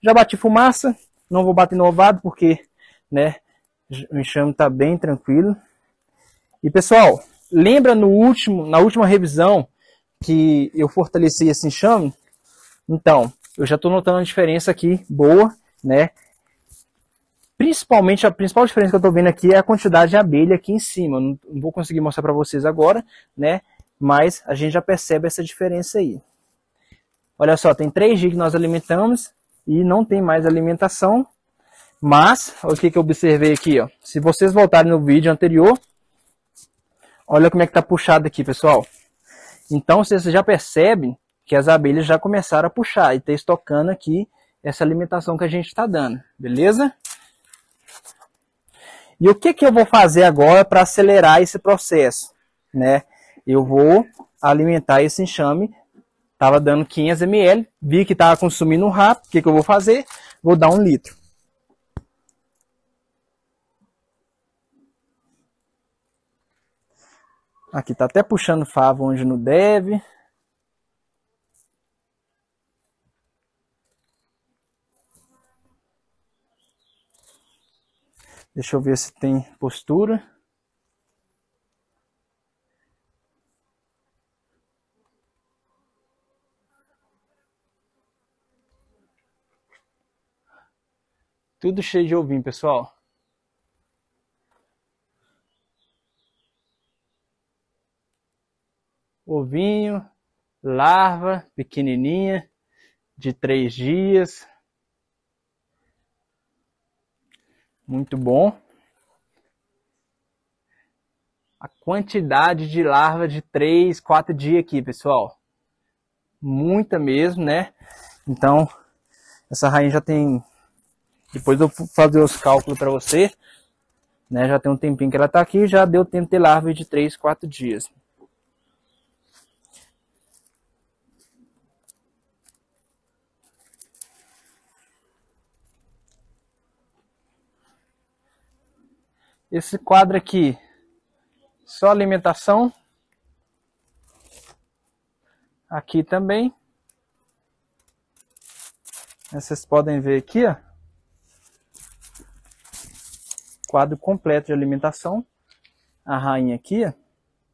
Já bati fumaça, não vou bater no ovado porque, né, o enxame está bem tranquilo. E pessoal, lembra na última revisão que eu fortaleci esse enxame? Então, eu já estou notando uma diferença aqui boa, né? Principalmente, a principal diferença que eu estou vendo aqui é a quantidade de abelha aqui em cima. Eu não vou conseguir mostrar para vocês agora, né? Mas a gente já percebe essa diferença aí. Olha só, tem 3 dias que nós alimentamos e não tem mais alimentação. Mas, olha o que eu observei aqui, ó. Se vocês voltarem no vídeo anterior, olha como é que está puxado aqui, pessoal. Então, vocês já percebem que as abelhas já começaram a puxar e está estocando aqui essa alimentação que a gente está dando, beleza? E o que eu vou fazer agora para acelerar esse processo, né? Eu vou alimentar esse enxame. Estava dando 500 ml, vi que estava consumindo rápido. O que eu vou fazer? Vou dar 1 litro. Aqui está até puxando favo onde não deve. Deixa eu ver se tem postura. Tudo cheio de ovinho, pessoal. Ovinho, larva pequenininha, de 3 dias. Muito bom. A quantidade de larva de 3, 4 dias aqui, pessoal. Muita mesmo, né? Então, essa rainha já tem... Depois eu vou fazer os cálculos para você. Né? Já tem um tempinho que ela está aqui, já deu tempo de ter larva de 3, 4 dias. Esse quadro aqui, só alimentação. Aqui também. Vocês podem ver aqui, ó. Quadro completo de alimentação. A rainha aqui, ó.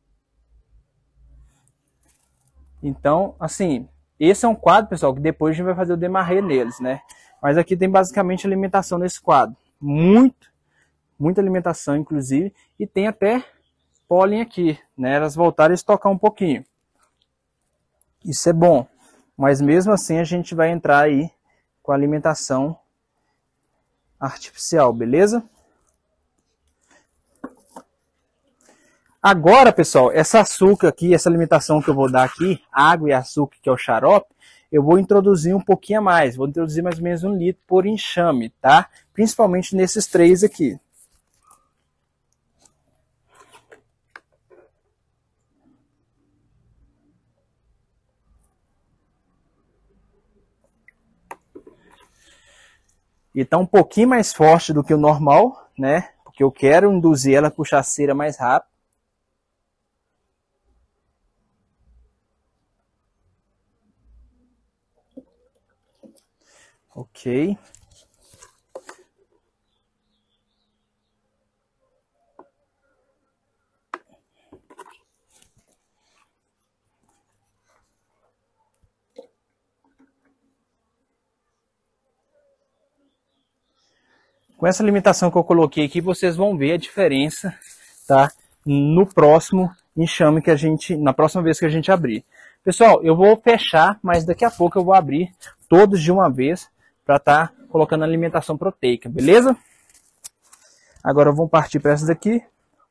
Então, assim, esse é um quadro, pessoal, que depois a gente vai fazer o demarrer neles, né? Mas aqui tem basicamente alimentação nesse quadro. Muita alimentação, inclusive. E tem até pólen aqui, né? Elas voltaram a estocar um pouquinho. Isso é bom. Mas mesmo assim a gente vai entrar aí com a alimentação artificial, beleza? Agora, pessoal, essa açúcar aqui, essa alimentação que eu vou dar aqui, água e açúcar, que é o xarope, eu vou introduzir um pouquinho a mais. Vou introduzir mais ou menos 1 litro por enxame, tá? Principalmente nesses 3 aqui. E tá um pouquinho mais forte do que o normal, né? Porque eu quero induzir ela a puxar a cera mais rápido. Ok. Com essa limitação que eu coloquei aqui, vocês vão ver a diferença, tá? No próximo enxame que a gente, na próxima vez que a gente abrir. Pessoal, eu vou fechar, mas daqui a pouco eu vou abrir todos de uma vez para estar colocando alimentação proteica, beleza? Agora vamos partir para essas daqui.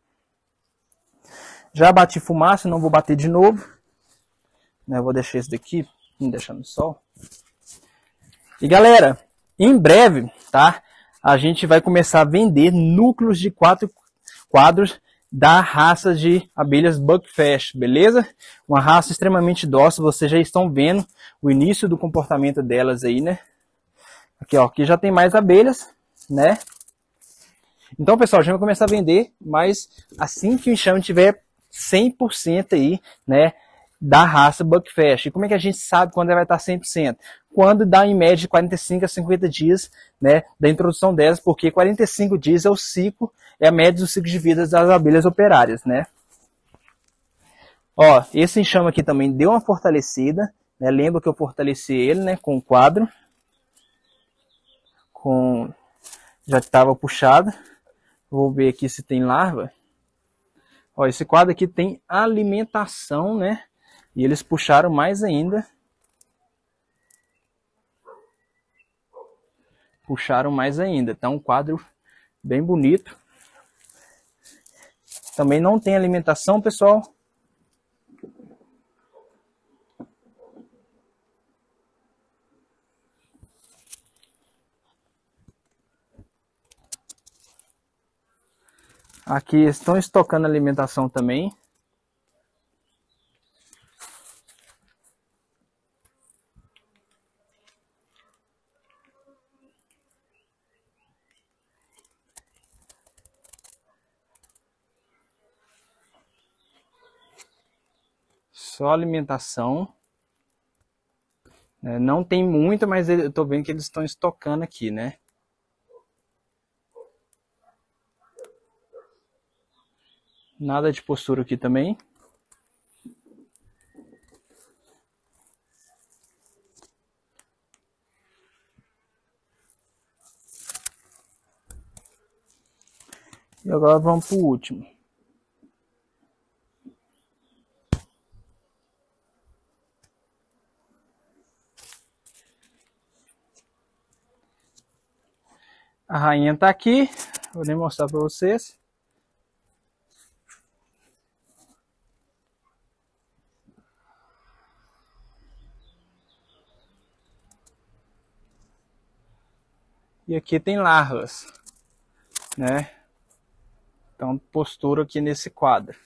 Já bati fumaça, não vou bater de novo. Eu vou deixar esse daqui, vamos deixar no sol. E galera, em breve, tá? A gente vai começar a vender núcleos de 4 quadros da raça de abelhas Buckfast, beleza? Uma raça extremamente dócil, vocês já estão vendo o início do comportamento delas aí, né? Aqui, ó, aqui já tem mais abelhas, né? Então, pessoal, a gente vai começar a vender, mas assim que o enxame tiver 100% aí, né? da raça Buckfast. E como é que a gente sabe quando ela vai estar 100%? Quando dá em média de 45 a 50 dias, né, da introdução delas, porque 45 dias é o ciclo, é a média do ciclo de vida das abelhas operárias, né? Ó, esse enxame aqui também deu uma fortalecida, né? Lembra que eu fortaleci ele, né, com o quadro, já estava puxado. Vou ver aqui se tem larva. Ó, esse quadro aqui tem alimentação, né? E eles puxaram mais ainda. Puxaram mais ainda. Tá um quadro bem bonito. Também não tem alimentação, pessoal. Aqui estão estocando alimentação também. Só alimentação. Não tem muito, mas eu tô vendo que eles estão estocando aqui, né? Nada de postura aqui também. E agora vamos para o último. A rainha está aqui. Vou nem mostrar para vocês. E aqui tem larvas, né? Então, postura aqui nesse quadro.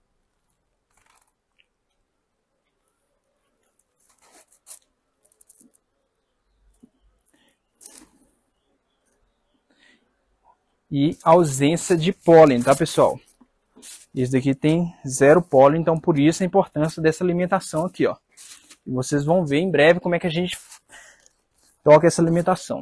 E ausência de pólen, tá, pessoal? Esse daqui tem 0 pólen, então por isso a importância dessa alimentação aqui, ó. E vocês vão ver em breve como é que a gente toca essa alimentação.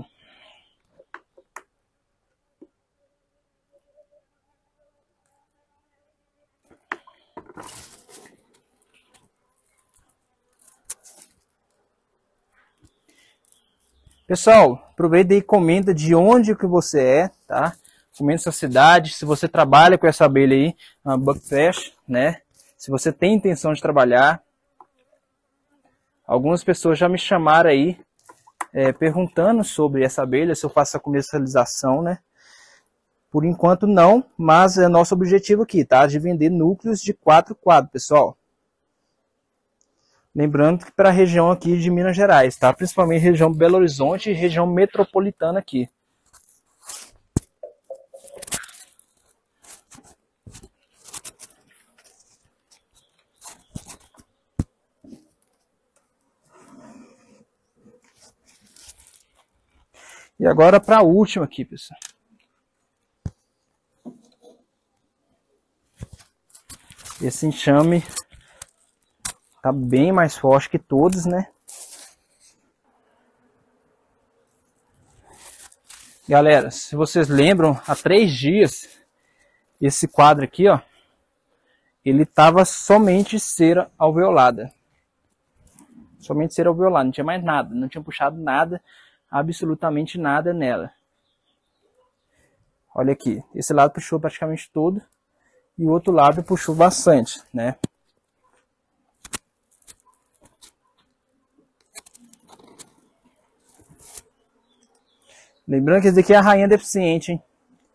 Pessoal, aproveita e comenta de onde que você é, tá? Comenta sua cidade, se você trabalha com essa abelha aí, a Buckfast, né? Se você tem intenção de trabalhar. Algumas pessoas já me chamaram aí, perguntando sobre essa abelha, se eu faço a comercialização, né? Por enquanto não, mas é nosso objetivo aqui, tá? De vender núcleos de 4 quadros, pessoal. Lembrando que para a região aqui de Minas Gerais, tá? Principalmente região Belo Horizonte e região metropolitana aqui. E agora para a última aqui, pessoal. Esse enxame tá bem mais forte que todos, né? Galera, se vocês lembram, há 3 dias, esse quadro aqui, ó, ele tava somente cera alveolada. Somente cera alveolada, não tinha mais nada, não tinha puxado nada, absolutamente nada nela. Olha aqui, esse lado puxou praticamente todo e o outro lado puxou bastante, né? Lembrando que esse daqui é a rainha deficiente, hein?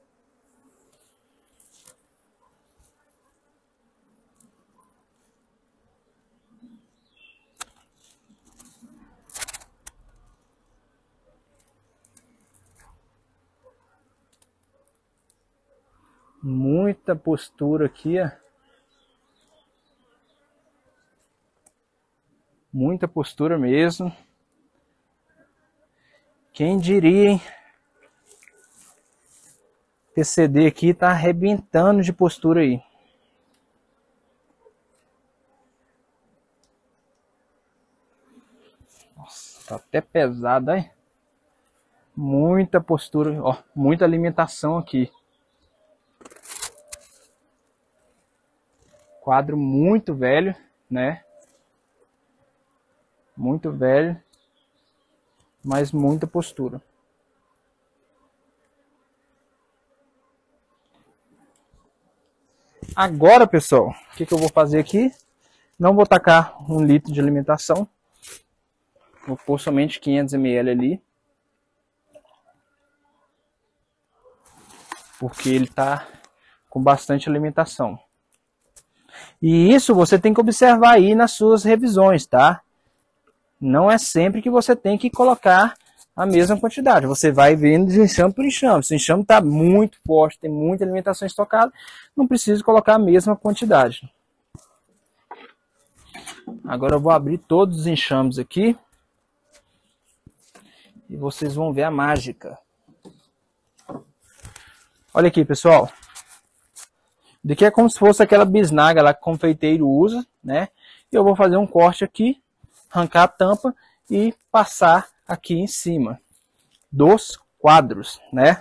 Muita postura aqui, ó. Muita postura mesmo. Quem diria, hein? PCD aqui tá arrebentando de postura aí. Tá até pesado, hein? Muita postura, ó, muita alimentação aqui. Quadro muito velho, né? Muito velho, mas muita postura. Agora, pessoal, o que eu vou fazer aqui? Não vou tacar 1 litro de alimentação. Vou pôr somente 500 ml ali. Porque ele tá com bastante alimentação. E isso você tem que observar aí nas suas revisões, tá? Não é sempre que você tem que colocar a mesma quantidade. Você vai vendo de enxame por enxame. Se o enxame está muito forte, tem muita alimentação estocada, não precisa colocar a mesma quantidade. Agora eu vou abrir todos os enxames aqui. E vocês vão ver a mágica. Olha aqui, pessoal. Daqui é como se fosse aquela bisnaga lá que o confeiteiro usa, né? Eu vou fazer um corte aqui, arrancar a tampa e passar aqui em cima dos quadros, né?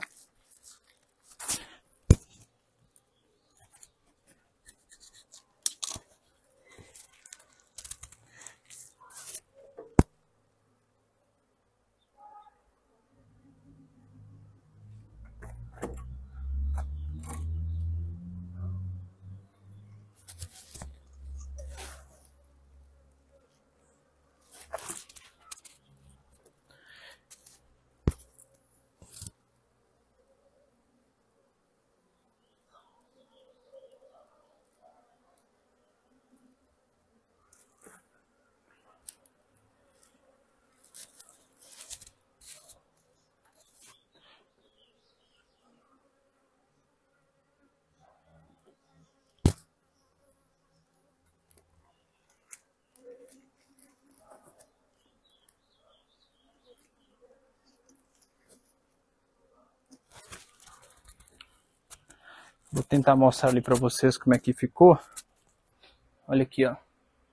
Vou tentar mostrar ali para vocês como é que ficou. Olha aqui, ó.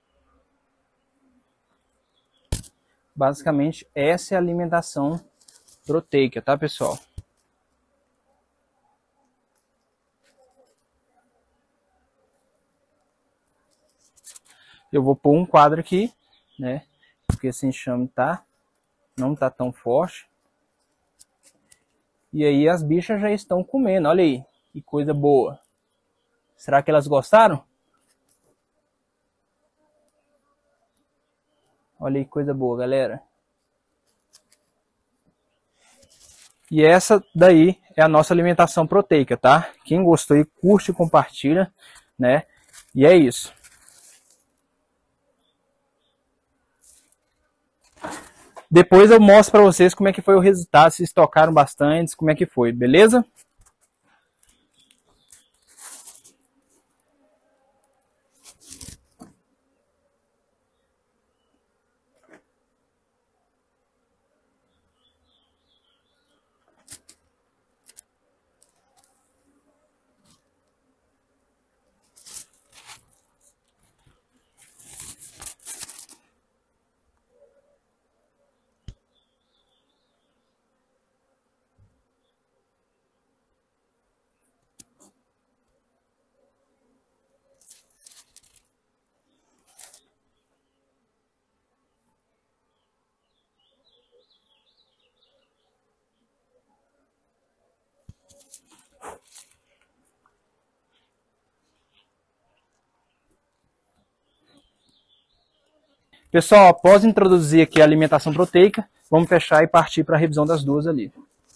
Basicamente, essa é a alimentação proteica, tá, pessoal? Eu vou pôr um quadro aqui, né? Porque esse enxame não tá tão forte. E aí as bichas já estão comendo, olha aí. Que coisa boa. Será que elas gostaram? Olha aí, coisa boa, galera. E essa daí é a nossa alimentação proteica, tá? Quem gostou aí, curte e compartilha, né? E é isso. Depois eu mostro para vocês como é que foi o resultado, se estocaram bastante, como é que foi, beleza? Pessoal, após introduzir aqui a alimentação proteica, vamos fechar e partir para a revisão das duas ali.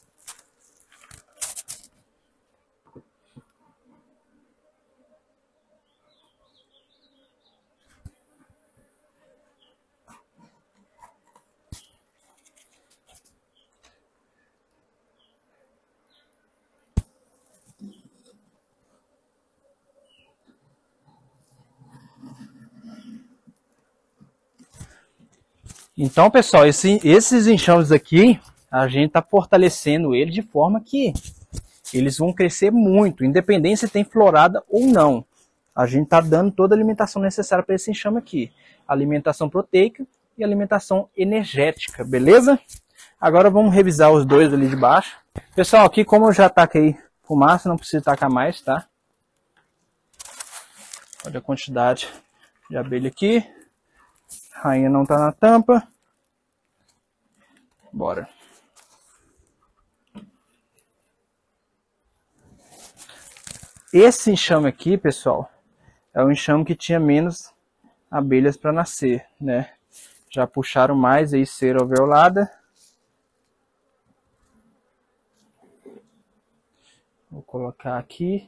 Então, pessoal, esses enxames aqui, a gente está fortalecendo eles de forma que eles vão crescer muito, independente se tem florada ou não. A gente está dando toda a alimentação necessária para esse enxame aqui. Alimentação proteica e alimentação energética, beleza? Agora vamos revisar os dois ali de baixo. Pessoal, aqui como eu já taquei fumaça, não preciso tacar mais, tá? Olha a quantidade de abelha aqui. A rainha não tá na tampa. Bora. Esse enxame aqui, pessoal, é o enxame que tinha menos abelhas para nascer, né? Já puxaram mais aí cera alveolada. Vou colocar aqui.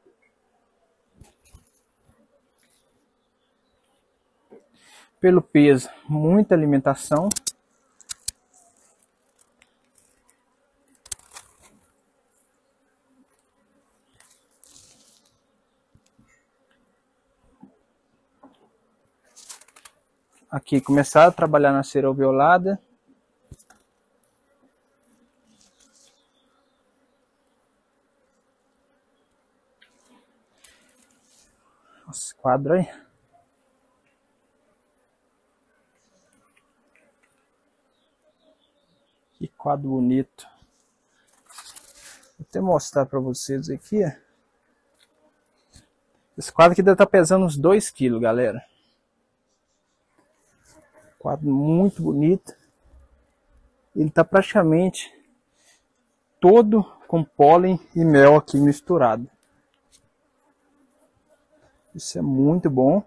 Pelo peso, muita alimentação. Aqui, começar a trabalhar na cera alveolada. Nossa, esse quadro aí. Que quadro bonito. Vou até mostrar para vocês aqui. Esse quadro aqui deve estar pesando uns 2 kg, galera. Quadro muito bonito. Ele está praticamente todo com pólen e mel aqui misturado. Isso é muito bom.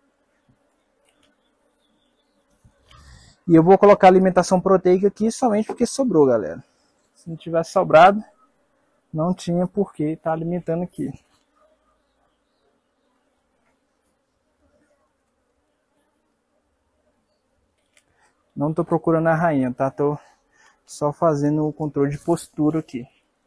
E eu vou colocar alimentação proteica aqui somente porque sobrou, galera. Se não tivesse sobrado, não tinha por que estar alimentando aqui. Não estou procurando a rainha, tá? Tô só fazendo o controle de postura aqui.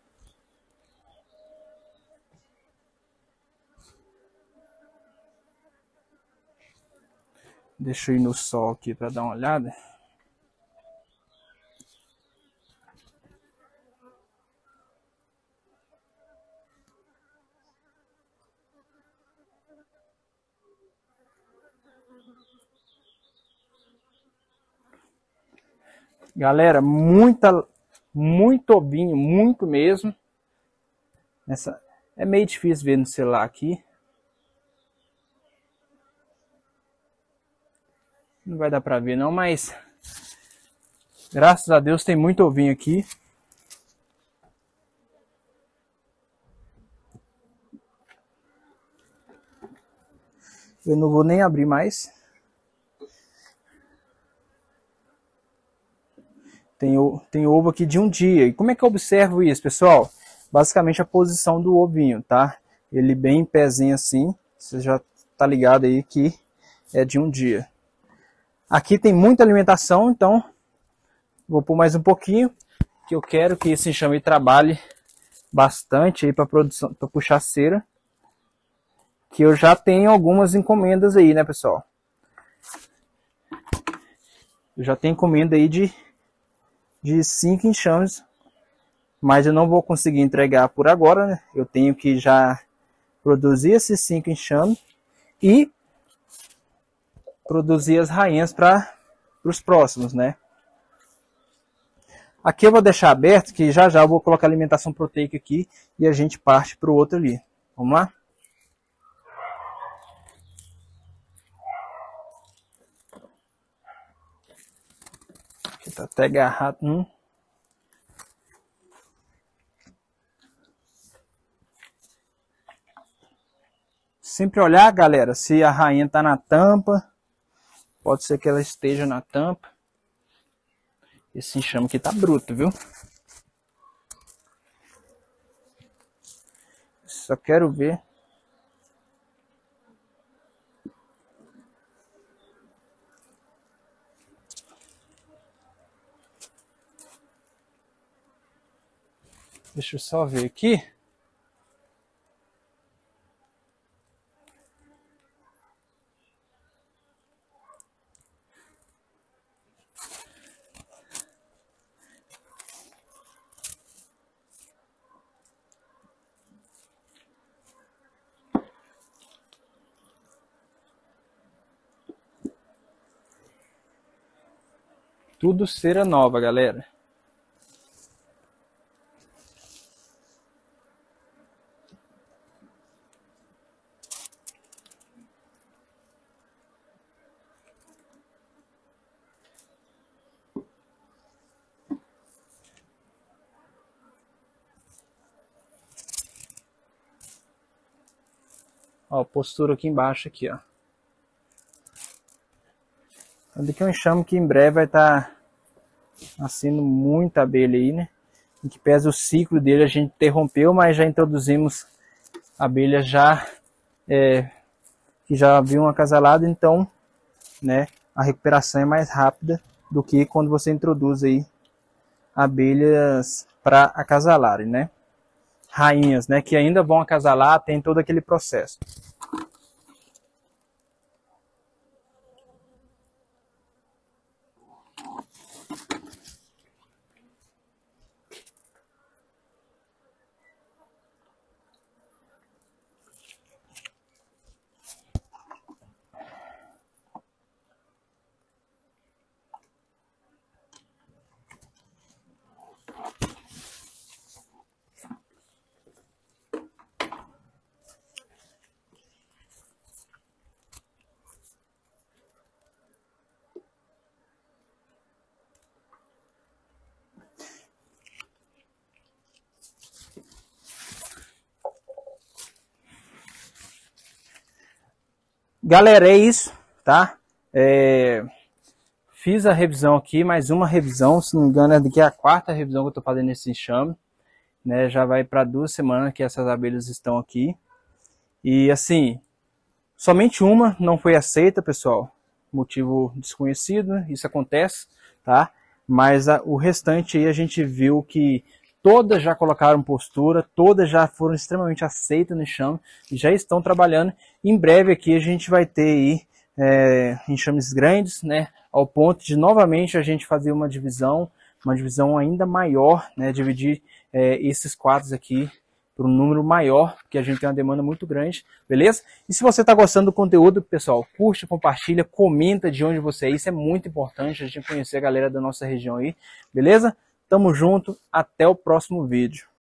Deixa eu ir no sol aqui para dar uma olhada. Galera, muito ovinho, muito mesmo. É meio difícil ver no celular aqui. Não vai dar pra ver não, mas graças a Deus tem muito ovinho aqui. Eu não vou nem abrir mais. Tem ovo aqui de um dia. E como é que eu observo isso, pessoal? Basicamente a posição do ovinho, tá? Ele bem em pezinho assim. Você já tá ligado aí que é de um dia. Aqui tem muita alimentação, então vou pôr mais um pouquinho. Que eu quero que esse enxame trabalhe bastante aí para produção, para puxar cera. Que eu já tenho algumas encomendas aí, né, pessoal? Eu já tenho encomenda aí de 5 enxames, mas eu não vou conseguir entregar por agora, né? Eu tenho que já produzir esses 5 enxames e produzir as rainhas para os próximos, né? Aqui eu vou deixar aberto, que já eu vou colocar alimentação proteica aqui e a gente parte para o outro ali. Vamos lá? Aqui tá até agarrado. Sempre olhar, galera, se a rainha tá na tampa. Pode ser que ela esteja na tampa. Esse enxame aqui tá bruto, viu? Só quero ver. Deixa eu só ver aqui. Tudo cera nova, galera. Ó, postura aqui embaixo aqui, ó. Aqui é um enxame que em breve vai estar nascendo muita abelha aí, né? Em que pese o ciclo dele a gente interrompeu, mas já introduzimos abelhas já que já haviam acasalado, então, né, a recuperação é mais rápida do que quando você introduz aí abelhas para acasalarem, né? Rainhas, né, que ainda vão acasalar, tem todo aquele processo. Galera, é isso, tá? Fiz a revisão aqui, mais uma revisão, se não me engano, é a quarta revisão que eu tô fazendo nesse enxame, né? Já vai para 2 semanas que essas abelhas estão aqui. E assim, somente uma não foi aceita, pessoal. Motivo desconhecido, isso acontece, tá? Mas o restante aí a gente viu que todas já colocaram postura, todas já foram extremamente aceitas no enxame e já estão trabalhando. Em breve aqui a gente vai ter aí enxames grandes, né? Ao ponto de novamente a gente fazer uma divisão ainda maior, né? Dividir esses quadros aqui por um número maior, porque a gente tem uma demanda muito grande, beleza? E se você está gostando do conteúdo, pessoal, curte, compartilha, comenta de onde você é, isso é muito importante, a gente conhecer a galera da nossa região aí, beleza? Tamo junto, até o próximo vídeo.